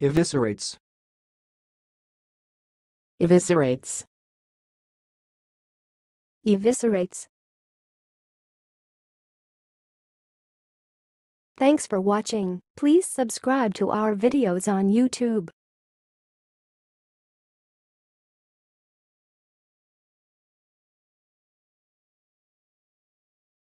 Eviscerates. Eviscerates. Eviscerates. Thanks for watching. Please subscribe to our videos on YouTube.